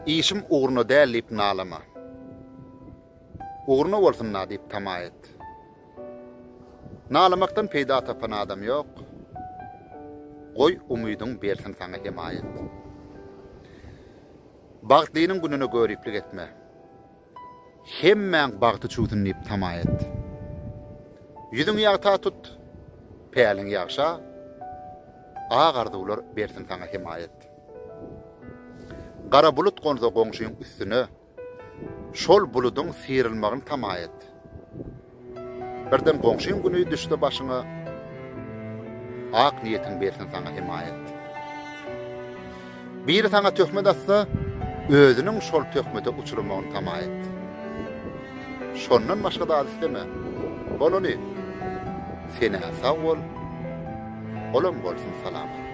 İşim uğruna däl diýip nalama. Uğruna bolsun na diýip tamayet. Nalamaktan peýda tapan adam ýok. Goý umydyň bersin saňa himayet. Bagtlynyň gününe göriplik etme. Hemmäň bagty çuwdun diýip tamayet. Ýüzüň ýagta tut, peýliň ýagşa, agardylar bersin saňa himayet. Gara bulut gonza goňşyň üstüne, şol buludyň sirilmagyny tamayet. Birden goňşyň güni düşdi başyňa, ak niýetiň bersin saňa himayet. Biri saňa töhmet atsa, özüniň şol töhmete uçurmagyny tamayet. Şondan başga da isteme. Bolony, seni sag bol, olam bolsun salamat.